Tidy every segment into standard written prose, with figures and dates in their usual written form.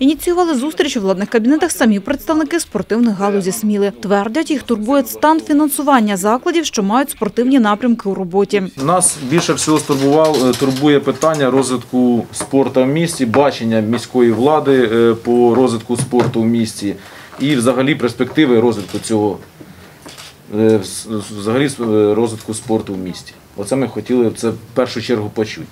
Ініціювали зустріч у владних кабінетах самі представники спортивних галузі Сміли. Твердять, їх турбує стан фінансування закладів, що мають спортивні напрямки у роботі. Нас більше всього турбує питання розвитку спорту в місті, бачення міської влади по розвитку спорту в місті і взагалі перспективи розвитку цього, взагалі розвитку спорту в місті. Оце ми хотіли в першу чергу почути.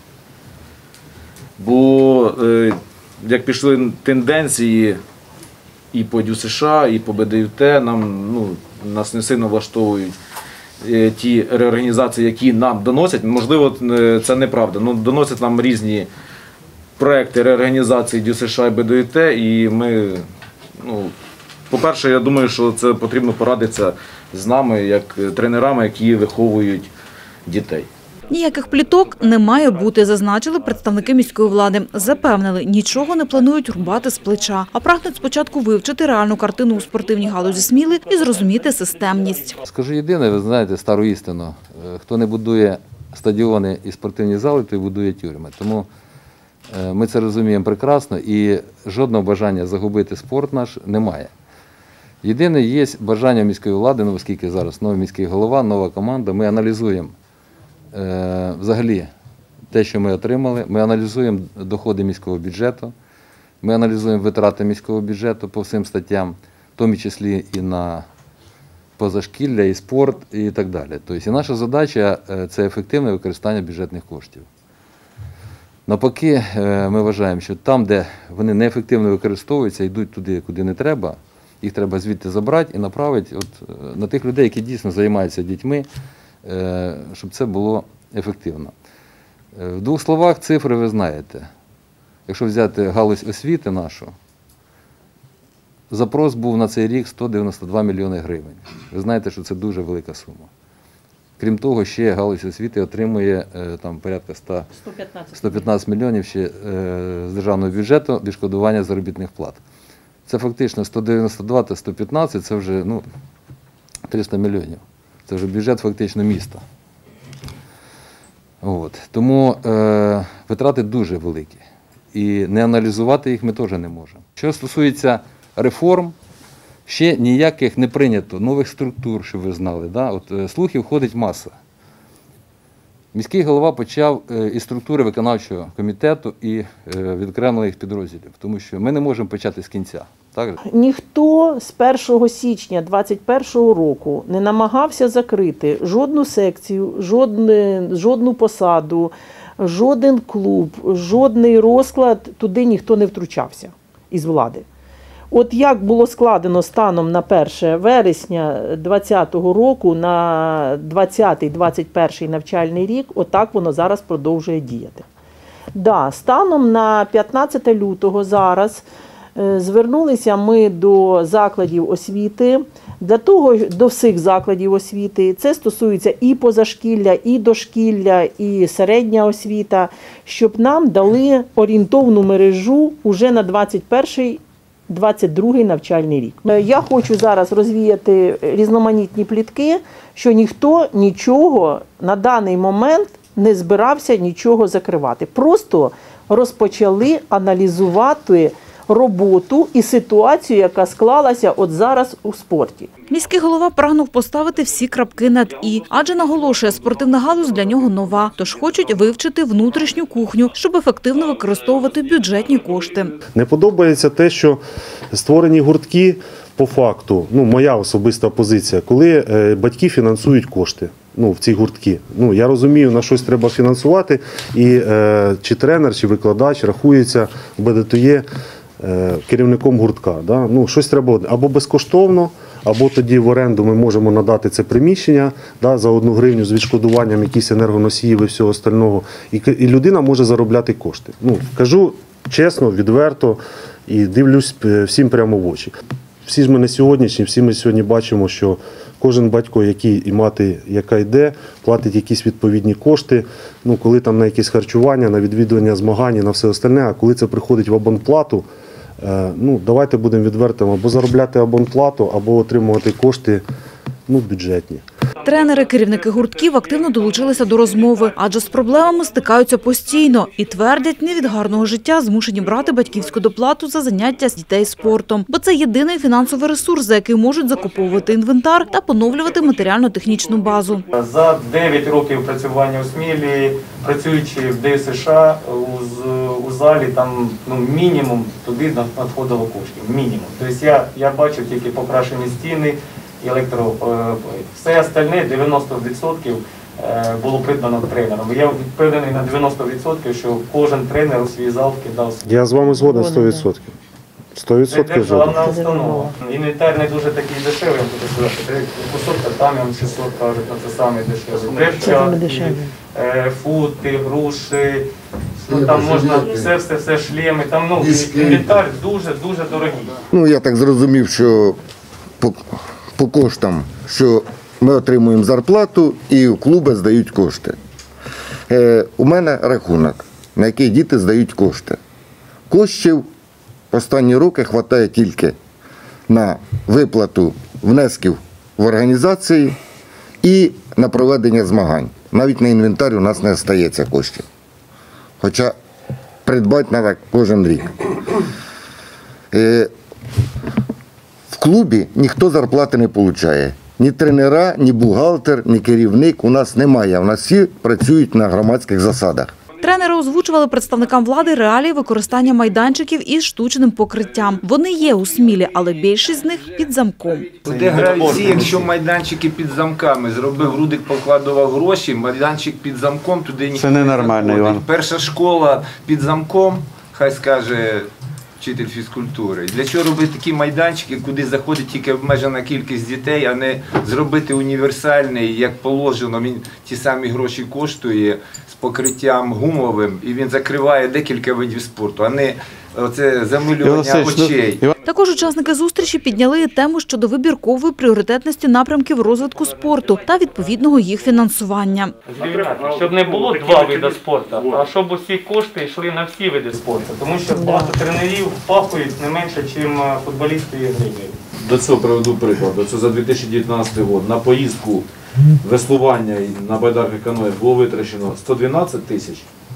Бо як пішли тенденції і по ДЮСШ, і по БДЮТ, нас не сильно влаштовують ті реорганізації, які нам доносять. Можливо, це неправда, але доносять нам різні проекти реорганізації ДЮСШ і БДЮТ, і ми, по-перше, я думаю, що це потрібно порадитися з нами, як тренерами, які виховують дітей. Ніяких пліток не має бути, зазначили представники міської влади. Запевнили, нічого не планують рубати з плеча, а прагнуть спочатку вивчити реальну картину у спортивній галузі Сміли і зрозуміти системність. Скажу єдине, ви знаєте стару істину, хто не будує стадіони і спортивні зали, той будує тюрми. Тому ми це розуміємо прекрасно і жодного бажання загубити спорт наш немає. Єдине, є бажання міської влади, оскільки зараз новий міський голова, нова команда, ми аналізуємо взагалі те, що ми отримали, ми аналізуємо доходи міського бюджету, ми аналізуємо витрати міського бюджету по всім статтям, в тому числі і на позашкілля, і спорт, і так далі. Тобто, і наша задача – це ефективне використання бюджетних коштів. Навпаки, ми вважаємо, що там, де вони неефективно використовуються, йдуть туди, куди не треба, їх треба звідти забрати і направити на тих людей, які дійсно займаються дітьми, щоб це було ефективно. В двох словах цифри ви знаєте. Якщо взяти галузь освіти нашу, запрос був на цей рік 192 мільйони гривень. Ви знаєте, що це дуже велика сума. Крім того, ще галузь освіти отримує порядка 115 мільйонів ще з державного бюджету відшкодування заробітних плат. Це фактично 192 та 115 – це вже 300 мільйонів. Це вже бюджет фактично міста. Тому витрати дуже великі. І не аналізувати їх ми теж не можемо. Що стосується реформ, ще ніяких не прийнято, нових структур, щоб ви знали. Слухів ходить маса. Міський голова почав із структури виконавчого комітету і відокремлених підрозділів, тому що ми не можемо почати з кінця. Так? Ніхто з 1 січня 2021 року не намагався закрити жодну секцію, жодну посаду, жоден клуб, жодний розклад, туди ніхто не втручався із влади. От як було складено станом на 1 вересня 2020 року на 2020-2021 навчальний рік, отак воно зараз продовжує діяти. Станом на 15 лютого зараз звернулися ми до закладів освіти, до всіх закладів освіти. Це стосується і позашкілля, і дошкілля, і середня освіта, щоб нам дали орієнтовну мережу уже на 21-22 навчальний рік. Я хочу зараз розвіяти різноманітні плітки, що ніхто нічого на даний момент не збирався нічого закривати. Просто розпочали аналізувати роботу і ситуацію, яка склалася от зараз у спорті. Міський голова прагнув поставити всі крапки над «і», адже, наголошує, спортивна галузь для нього нова, тож хочуть вивчити внутрішню кухню, щоб ефективно використовувати бюджетні кошти. Не подобається те, що створені гуртки, по факту, моя особиста позиція, коли батьки фінансують кошти. В ці гуртки. Я розумію, на щось треба фінансувати, і чи тренер, чи викладач рахується в БДТЄ керівником гуртка. Щось треба або безкоштовно, або тоді в оренду ми можемо надати це приміщення за 1 гривню з відшкодуванням якісь енергоносіїв і всього остального. І людина може заробляти кошти. Кажу чесно, відверто і дивлюсь всім прямо в очі. Всі ж ми не сьогоднішні, всі ми сьогодні бачимо, що кожен батько, і мати, яка йде, платить якісь відповідні кошти, коли там на якісь харчування, на відвідування змагань, на все остальне, а коли це приходить в абонплату, давайте будемо відвертими, або заробляти абонплату, або отримувати кошти бюджетні. Тренери, керівники гуртків активно долучилися до розмови, адже з проблемами стикаються постійно і твердять, не від гарного життя змушені брати батьківську доплату за заняття з дітей спортом. Бо це єдиний фінансовий ресурс, за який можуть закуповувати інвентар та поновлювати матеріально-технічну базу. За 9 років працювання у Смілі, працюючи в ДЮСШ, у залі там мінімум туди надходило коштів. Мінімум. Тобто я бачив тільки покрашені стіни, все остальне 90% було придбано тренером. Я впевнений на 90%, що кожен тренер у свій зал вкидав. Я з вами згоден 100%. 100% Це згоден. державна установа. Інвентар не дуже такий дешевий, я буду сказати. Кусок татамі 600 кажуть, це саме дешевий. Перчатки, фути, груші, там можна все шлеми, там інвентар дуже дорогий. Я так зрозумів, що по коштам, що ми отримуємо зарплату і в клуби здають кошти. У мене рахунок, на який діти здають кошти. Коштів останні роки вистачає тільки на виплату внесків в організації і на проведення змагань. Навіть на інвентар у нас не залишається коштів. Хоча придбати треба кожен рік. В клубі ніхто зарплати не отримує. Ні тренера, ні бухгалтер, ні керівник у нас немає. У нас всі працюють на громадських засадах. Тренери озвучували представникам влади реалії використання майданчиків із штучним покриттям. Вони є у Смілі, але більшість з них під замком. Де гравці, якщо майданчики під замками, зробив Рудик, покладував гроші, майданчик під замком, туди ніхто не заходить. Іван. Перша школа під замком, хай скаже вчитель фізкультури. Для чого робити такі майданчики, куди заходить тільки обмежена кількість дітей, а не зробити універсальний, як положено, він ті самі гроші коштує, з покриттям гумовим, і він закриває декілька видів спорту, а не оце замилювання очей. Також учасники зустрічі підняли і тему щодо вибіркової пріоритетності напрямків розвитку спорту та відповідного їх фінансування. Щоб не було два види спорту, а щоб усі кошти йшли на всі види спорту. Тому що багато тренерів впахують не менше, ніж футболісти і гривні. До цього приведу приклад. Це за 2019 рік на поїздку веслування на байдарках каное було витрачено 112 тисяч.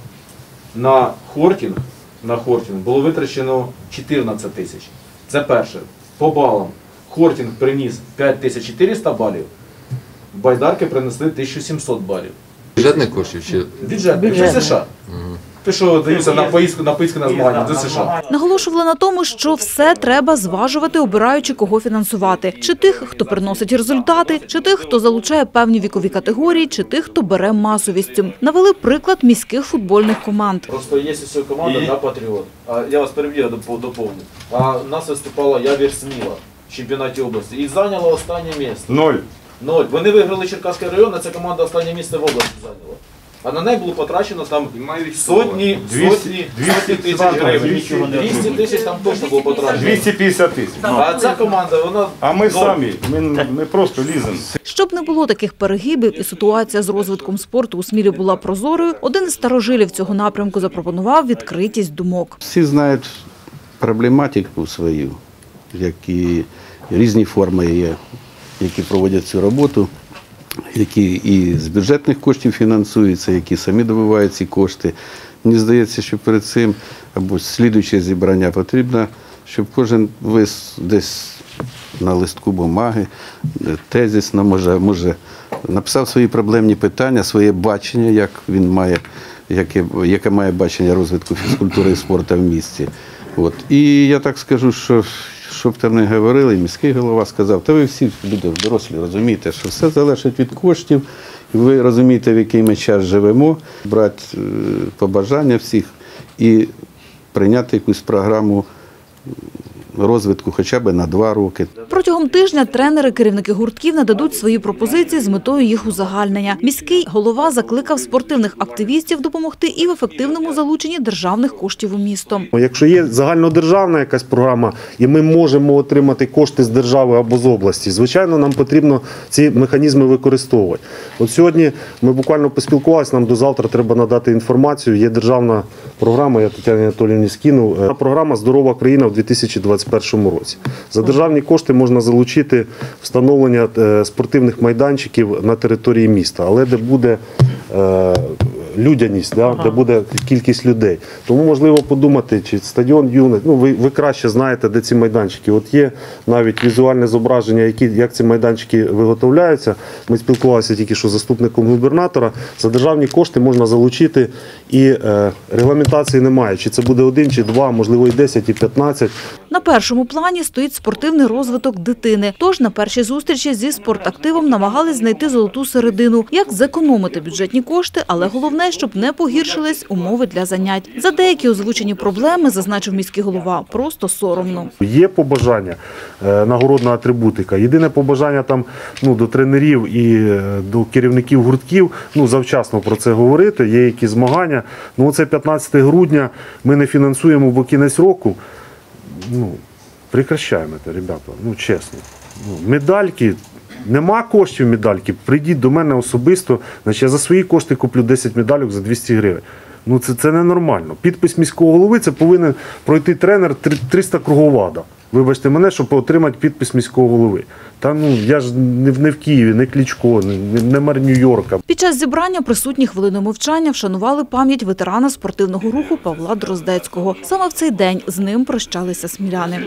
На хортинг було витрачено 14 тисяч. Це перше. По балам. Хортинг приніс 5400 балів, байдарки принесли 1700 балів. Бюджетних коштів чи? Бюджет США. Те, що даються на поїздку на змагання до США. Наголошували на тому, що все треба зважувати, обираючи, кого фінансувати. Чи тих, хто приносить результати, чи тих, хто залучає певні вікові категорії, чи тих, хто бере масовістю. Навели приклад міських футбольних команд. Просто є ось команда на Патріот. Я вас переб'ю, доповню. А у нас виступала Явір Сміла в чемпіонаті області і зайняла останнє місце. 0. Вони виграли Черкаський район, а ця команда останнє місце в області зайняла. А на неї було потрачено там сотні тисяч гривень. 200 тисяч там точно було потрачено. 250 тисяч. А ця команда, вона... А ми самі, ми просто ліземо. Щоб не було таких перегибів і ситуація з розвитком спорту у Смілі була прозорою, один із старожилів цього напрямку запропонував відкритість думок. Всі знають проблематику свою, які різні форми є, які проводять цю роботу, які і з бюджетних коштів фінансуються, які самі добувають ці кошти. Мені здається, що перед цим або слідуюче зібрання потрібно, щоб кожен вис десь на листку бумаги, тезисно, може написав свої проблемні питання, своє бачення, як він має, яке має бачення розвитку фізкультури і спорту в місті. І я так скажу, що щоб там не говорили, міський голова сказав, та ви всі люди дорослі розумієте, що все залежить від коштів, і ви розумієте, в який ми час живемо, брати побажання всіх і прийняти якусь програму розвитку хоча б на 2 роки. Протягом тижня тренери, керівники гуртків нададуть свої пропозиції з метою їх узагальнення. Міський голова закликав спортивних активістів допомогти і в ефективному залученні державних коштів у місто. Якщо є загальнодержавна якась програма, і ми можемо отримати кошти з держави або з області, звичайно, нам потрібно ці механізми використовувати. От сьогодні ми буквально поспілкувалися, нам до завтра треба надати інформацію. Є державна програма, я Тетяні Анатоліївні скинув, програма «Здорова країна» в 2024 2021 році. За державні кошти можна залучити встановлення спортивних майданчиків на території міста, але де буде людяність, де буде кількість людей. Тому можливо подумати, чи стадіон юність, ви краще знаєте, де ці майданчики. От є навіть візуальне зображення, як ці майданчики виготовляються. Ми спілкувалися тільки що з заступником губернатора. За державні кошти можна залучити і регламентації немає. Чи це буде 1, чи 2, можливо і 10, і 15. На першому плані стоїть спортивний розвиток дитини. Тож на першій зустрічі зі спортактивом намагались знайти золоту середину. Як зекономити бюджетні кошти, але головне, щоб не погіршились умови для занять. За деякі озвучені проблеми, зазначив міський голова, просто соромно. Є побажання, нагородна атрибутика. Єдине побажання там до тренерів і до керівників гуртків, завчасно про це говорити, є якісь змагання. Оце 15 грудня ми не фінансуємо, бо кінець року. Прекращаємо це, ребята, чесно. Медальки, нема коштів медальки, прийдіть до мене особисто, я за свої кошти куплю 10 медальок за 200 гривень. Це ненормально. Підпис міського голови, це повинен пройти тренер 300 круговада. Вибачте мене, щоб отримати підпис міського голови. Я ж не в Києві, не Кличко, не мер Нью-Йорка. Під час зібрання присутні хвилиною мовчання вшанували пам'ять ветерана спортивного руху Павла Дроздецького. Саме в цей день з ним прощалися сміляни.